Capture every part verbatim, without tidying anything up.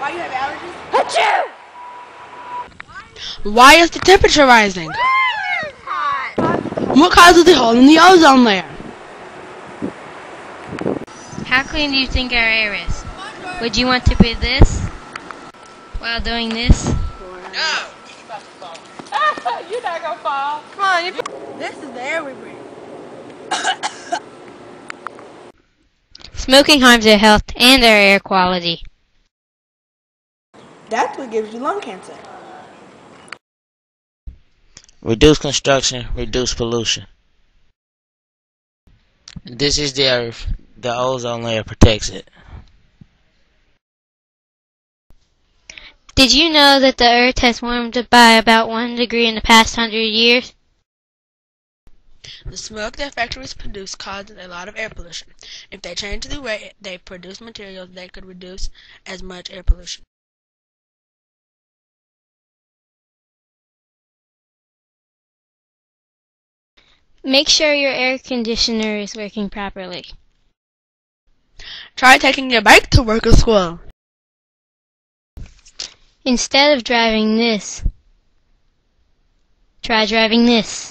Why you have allergies? Achoo! Why is the temperature rising? It's hot. What causes the hole in the ozone layer? How clean do you think our air is? Would you want to be this while doing this? No. You're not gonna fall. Come on. You... This is the air we breathe. Smoking harms our health and our air quality. That's what gives you lung cancer. Reduce construction, reduce pollution. This is the earth. The ozone layer protects it. Did you know that the earth has warmed by about one degree in the past hundred years? The smoke that factories produce causes a lot of air pollution. If they change the way they produce materials, they could reduce as much air pollution. Make sure your air conditioner is working properly. Try taking your bike to work or school. Instead of driving this, try driving this.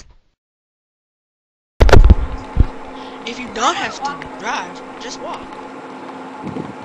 If you don't have to drive, just walk.